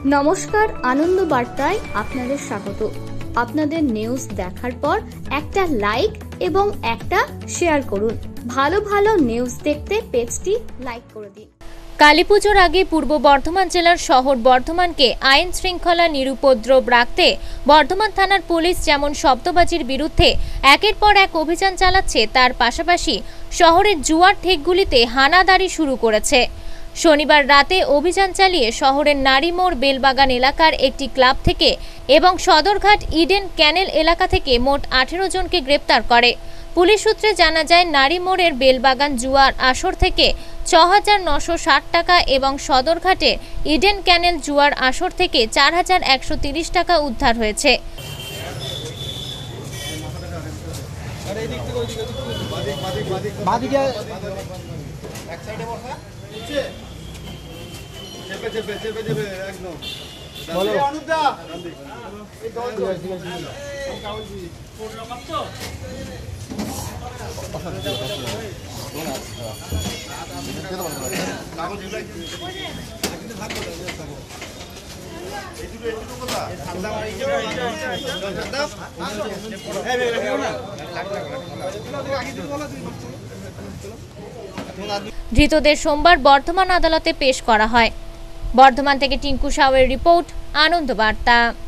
নমস্কার, আনন্দ বার্তায় আপনাদের স্বাগত। আপনাদের নিউজ দেখার পর একটা লাইক এবং একটা শেয়ার করুন। ভালো ভালো নিউজ দেখতে পেজটি লাইক করে দিন। কালীপুজোর আগে পূর্ব বর্ধমান জেলার শহর বর্ধমানকে আইন শৃঙ্খলা নিরুপদ্রব রাখতে বর্ধমান থানার পুলিশ যেমন শব্দবাজির বিরুদ্ধে একের পর এক অভিযান চালাচ্ছে, তার পাশাপাশি শহরের জুয়ার ঠেকগুলিতে হানাদারি শুরু করেছে। শনিবার রাতে অভিযান চালিয়ে শহরের নারীমোড় বেলবাগান এলাকার একটি ক্লাব থেকে এবং সদরঘাট ইডেন ক্যানেল এলাকা থেকে মোট 18 জনকে গ্রেপ্তার করে। পুলিশ সূত্রে জানা যায়, নারীমোড়ের বেলবাগান জুয়ার আসর থেকে 6,960 টাকা এবং সদরঘাটে ইডেন ক্যানেল জুয়ার আসর থেকে 4,130 টাকা উদ্ধার হয়েছে। ধৃতদের সোমবার বর্ধমান আদালতে পেশ করা হয়। বর্ধমান থেকে টিঙ্কু সাউয়ের রিপোর্ট, আনন্দ বার্তা।